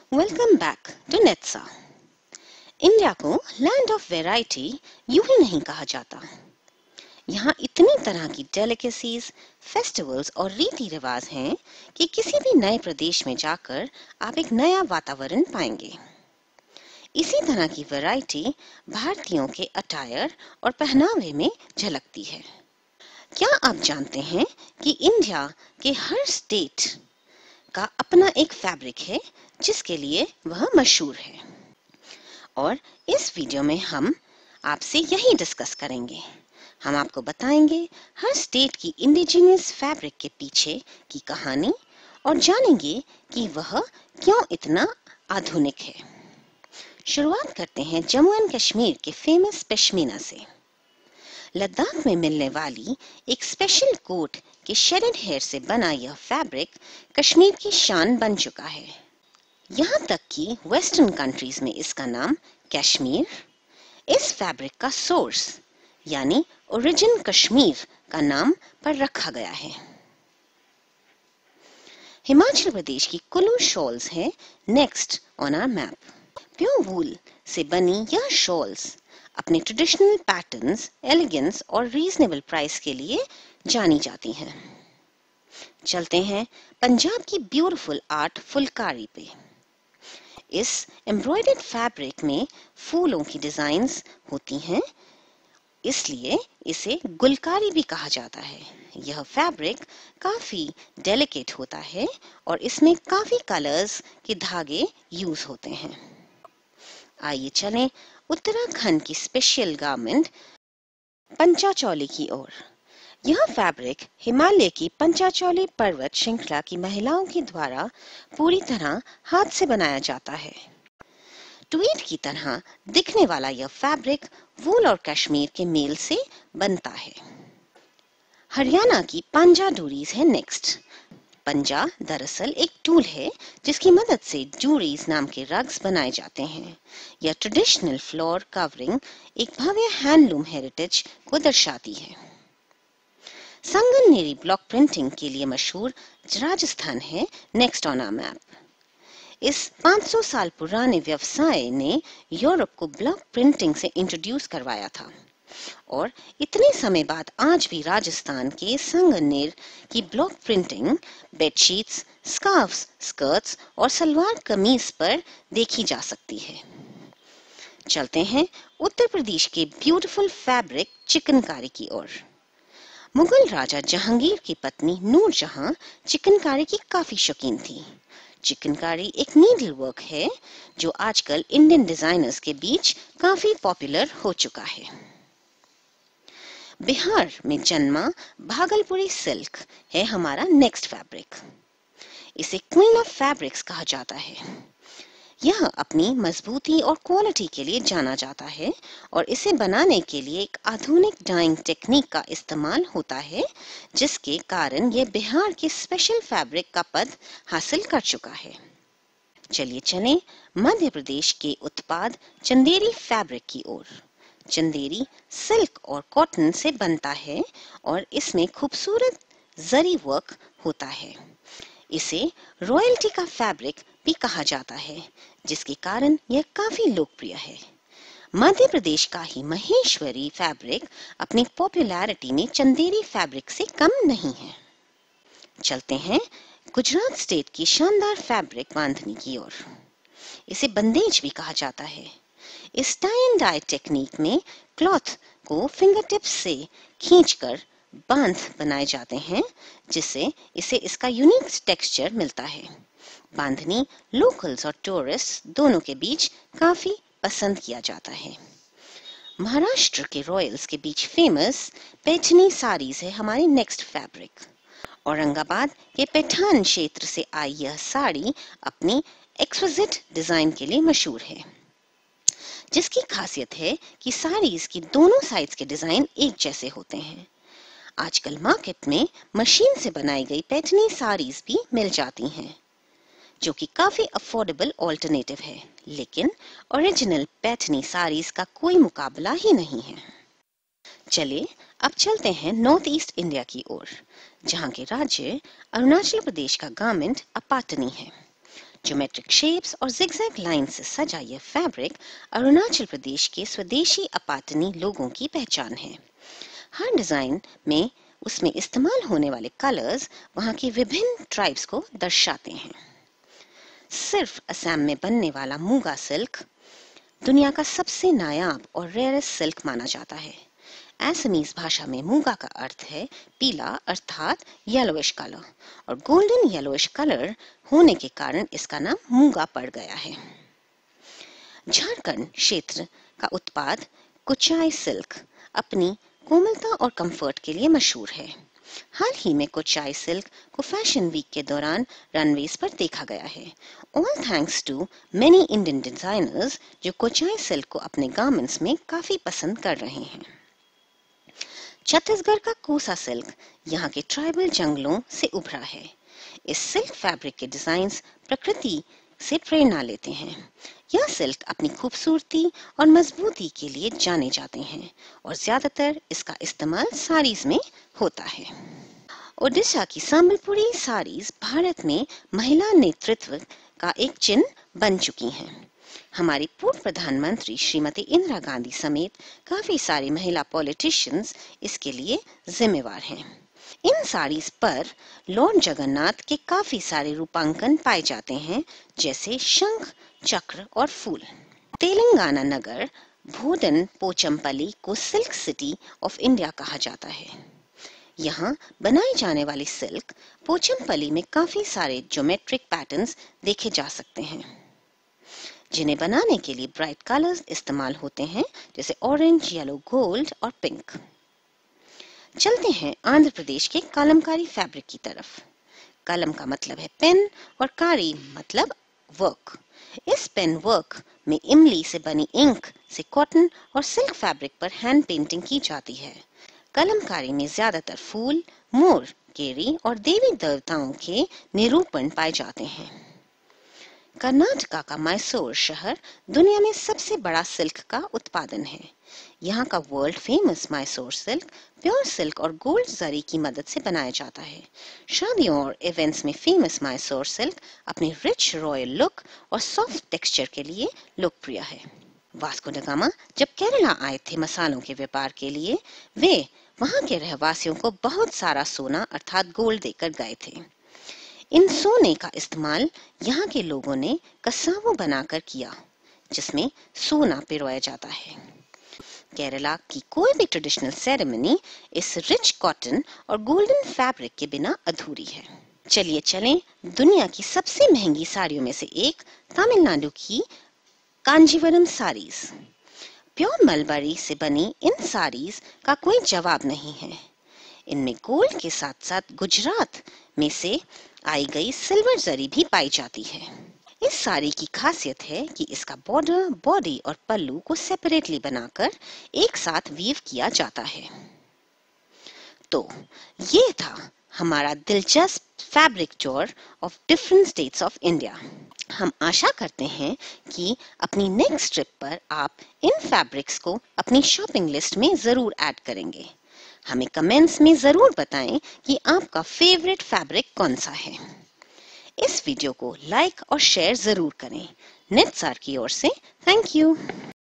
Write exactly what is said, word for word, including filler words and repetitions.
Welcome back to नेत्सा। India को land of variety यूं ही नहीं कहा जाता। यहाँ इतनी तरह की डेलिकेसीज, फेस्टिवल्स और रीति रिवाज हैं कि किसी भी नए प्रदेश में जाकर आप एक नया वातावरण पाएंगे। इसी तरह की वैरायटी भारतीयों के अटायर और पहनावे में झलकती है। क्या आप जानते हैं कि इंडिया के हर स्टेट का अपना एक फैब्रिक है जिसके लिए वह मशहूर है, और इस वीडियो में हम आपसे यही डिस्कस करेंगे। हम आपको बताएंगे हर स्टेट की इंडिजिनियस फैब्रिक के पीछे की कहानी और जानेंगे कि वह क्यों इतना आधुनिक है। शुरुआत करते हैं जम्मू एंड कश्मीर के फेमस पश्मीना से। लद्दाख में मिलने वाली एक स्पेशल कोट के शेडेड हेयर से बना यह फैब्रिक कश्मीर की शान बन चुका है। यहाँ तक कि वेस्टर्न कंट्रीज में इसका नाम कश्मीर, इस फैब्रिक का सोर्स यानी ओरिजिन कश्मीर का नाम पर रखा गया है। हिमाचल प्रदेश की कुल्लू शॉल्स है next on our map. Pure wool से बनी यह शॉल्स अपने ट्रेडिशनल पैटर्न्स, एलिगेंस और रीजनेबल प्राइस के लिए जानी जाती हैं। चलते हैं पंजाब की ब्यूटीफुल आर्ट फुलकारी पे। इस एम्ब्रॉयडर्ड फैब्रिक में फूलों की डिजाइन्स होती हैं, इसलिए इसे गुलकारी भी कहा जाता है। यह फैब्रिक काफी डेलिकेट होता है और इसमें काफी कलर्स के धागे यूज होते हैं। आइए चलें उत्तराखंड की स्पेशल गारमेंट पंचाचौली की ओर। यह फैब्रिक हिमालय की पंचाचौली पर्वत श्रृंखला की महिलाओं के द्वारा पूरी तरह हाथ से बनाया जाता है। ट्वीड की तरह दिखने वाला यह फैब्रिक वूल और कश्मीर के मेल से बनता है। हरियाणा की पंजा डोरीज है नेक्स्ट। पंजा दरअसल एक टूल है जिसकी मदद से डोरीज नाम के रग्स बनाए जाते हैं। यह ट्रेडिशनल फ्लोर कवरिंग एक भव्य हैंडलूम हेरिटेज को दर्शाती है। संगमनेरी ब्लॉक प्रिंटिंग के लिए मशहूर राजस्थान है नेक्स्ट ऑन आवर मैप। इस पाँच सौ साल पुराने व्यवसाय ने यूरोप को ब्लॉक प्रिंटिंग से इंट्रोड्यूस करवाया था, और इतने समय बाद आज भी राजस्थान के संगमनेर की block printing bedsheets, scarves, skirts और सलवार कमीज पर देखी जा सकती है। चलते हैं उत्तर प्रदेश के ब्यूटीफुल फैब्रिक चिकनकारी की ओर। मुगल राजा जहांगीर की पत्नी नूरजहां चिकनकारी की काफी शौकीन थी। चिकनकारी एक नीडल वर्क है जो आजकल इंडियन डिजाइनर्स के बीच काफी पॉपुलर हो चुका है। बिहार में जन्मा भागलपुरी सिल्क है हमारा नेक्स्ट फैब्रिक। इसे क्वीन ऑफ फैब्रिक्स कहा जाता है। यह अपनी मजबूती और क्वालिटी के लिए जाना जाता है, और इसे बनाने के लिए एक आधुनिक डाइंग टेक्निक का इस्तेमाल होता है, जिसके कारण यह बिहार के स्पेशल फैब्रिक का पद हासिल कर चुका है। चलिए चलें मध्य प्रदेश के उत्पाद चंदेरी फैब्रिक की ओर। चंदेरी सिल्क और कॉटन से बनता है और इसमें खूबसूरत जरी वर्क होता है। इसे रॉयल्टी का फैब्रिक भी कहा जाता है, जिसके कारण यह काफी लोकप्रिय है। मध्य प्रदेश का ही महेश्वरी फैब्रिक अपनी पॉपुलैरिटी में चंदेरी फैब्रिक से कम नहीं है। चलते हैं गुजरात स्टेट की शानदार फैब्रिक बांधनी की ओर। इसे बंदेज भी कहा जाता है। इस टाई एंड डाई टेक्निक में क्लॉथ को फिंगर टिप्स से खींचकर बांध बनाए जाते हैं, जिससे इसे इसका यूनिक टेक्सचर मिलता है। बांधनी लोकल्स और टूरिस्ट दोनों के बीच काफी पसंद किया जाता है। महाराष्ट्र के रॉयल्स के बीच फेमस पैठनी साड़ीज है हमारी नेक्स्ट फैब्रिक। औरंगाबाद के पैठान क्षेत्र से आई यह साड़ी अपनी एक्सक्विजिट डिजाइन के लिए मशहूर है, जिसकी खासियत है कि साड़ीज की दोनों साइड्स के डिजाइन एक जैसे होते हैं। आजकल मार्केट में मशीन से बनाई गई पैठनी साड़ीज भी मिल जाती हैं, जो कि काफी अफोर्डेबल ऑल्टरनेटिव है, लेकिन ओरिजिनल पैठनी साड़ीज का कोई मुकाबला ही नहीं है। चलिए अब चलते हैं नॉर्थ ईस्ट इंडिया की ओर, जहाँ के राज्य अरुणाचल प्रदेश का गारमेंट अपाटनी है। ज्योमेट्रिक शेप्स और जिगजैग लाइन से सजा यह फैब्रिक अरुणाचल प्रदेश के स्वदेशी अपातनी लोगों की पहचान है। हर डिजाइन में उसमें इस्तेमाल होने वाले कलर्स वहां की विभिन्न ट्राइब्स को दर्शाते हैं। सिर्फ असम में बनने वाला मूगा सिल्क दुनिया का सबसे नायाब और रेयरेस्ट सिल्क माना जाता है। असमीज भाषा में मूगा का अर्थ है पीला अर्थात येलोइश कलर, और गोल्डन येलोइश कलर होने के कारण इसका नाम मूगा पड़ गया है। झारखंड क्षेत्र का उत्पाद कुचाई सिल्क अपनी कोमलता और कंफर्ट के लिए मशहूर है। हाल ही में कुचाई सिल्क को फैशन वीक के दौरान रनवेज पर देखा गया है। All thanks to many Indian designers जो कुचाई सिल्क को अपने गारमेंट्स में काफी पसंद कर रहे हैं। छत्तीसगढ़ का कोसा सिल्क यहाँ के ट्राइबल जंगलों से उभरा है। इस सिल्क फैब्रिक के डिजाइन्स प्रकृति से प्रेरणा लेते हैं। यह सिल्क अपनी खूबसूरती और मजबूती के लिए जाने जाते हैं और ज्यादातर इसका इस्तेमाल साड़ीज में होता है। ओडिशा की संबलपुरी साड़ीज भारत में महिला नेतृत्व का एक चिन्ह बन चुकी हैं। हमारी पूर्व प्रधानमंत्री श्रीमती इंदिरा गांधी समेत काफी सारी महिला पॉलिटिशियंस इसके लिए जिम्मेवार हैं। इन साड़ीज पर लॉर्ड जगन्नाथ के काफी सारे रूपांकन पाए जाते हैं, जैसे शंख, चक्र और फूल। तेलंगाना नगर भोडन पोचमपल्ली को सिल्क सिटी ऑफ इंडिया कहा जाता है। यहाँ बनाई जाने वाली सिल्क पोचमपल्ली में काफी सारे ज्योमेट्रिक पैटर्न्स देखे जा सकते हैं, जिन्हें बनाने के लिए ब्राइट कलर्स इस्तेमाल होते हैं, जैसे ऑरेंज, येलो, गोल्ड और पिंक। चलते हैं आंध्र प्रदेश के कलमकारी फैब्रिक की तरफ। कलम का मतलब है पेन और कारी मतलब वर्क। इस पेन वर्क में इमली से बनी इंक से कॉटन और सिल्क फैब्रिक पर हैंड पेंटिंग की जाती है। कलमकारी में ज्यादातर फूल, मोर, केरी और देवी देवताओं के निरूपण पाए जाते हैं। कर्नाटका का मैसूर शहर दुनिया में सबसे बड़ा सिल्क का उत्पादन है। यहाँ का world famous Mysore silk pure silk और गोल्ड जरी की मदद से बनाया जाता है। शादियों और इवेंट्स में फेमस मैसूर सिल्क अपने रिच रॉयल लुक और सॉफ्ट टेक्सचर के लिए लोकप्रिय है। वास्को ड गामा जब केरला आए थे मसालों के व्यापार के लिए, वे वहाँ के रहवासियों को बहुत सारा सोना अर्थात गोल्ड देकर गए थे। इन सोने का इस्तेमाल यहाँ के लोगों ने कसावो बनाकर किया, जिसमें सोना पिरोया जाता है। केरला की कोई भी ट्रेडिशनल सेरेमनी इस रिच कॉटन और गोल्डन फैब्रिक के बिना अधूरी है। चलिए चलें दुनिया की सबसे महंगी साड़ियों में से एक तमिलनाडु की कांजीवरम साड़ीज। प्योर मलबरी से बनी इन साड़ीज का कोई जवाब नहीं है। इनमें गोल्ड के साथ साथ गुजरात में से आई गई सिल्वर जरी भी पाई जाती है। इस साड़ी की खासियत है कि इसका बॉर्डर, बॉडी और पल्लू को सेपरेटली बनाकर एक साथ वीव किया जाता है। तो ये था हमारा दिलचस्प fabric tour of different states of India. हम आशा करते हैं कि अपनी नेक्स्ट ट्रिप पर आप इन फैब्रिक्स को अपनी शॉपिंग लिस्ट में जरूर ऐड करेंगे। हमें कमेंट्स में जरूर बताएं कि आपका फेवरेट फैब्रिक कौन सा है। इस वीडियो को लाइक और शेयर जरूर करें। नेट सर की ओर से थैंक यू।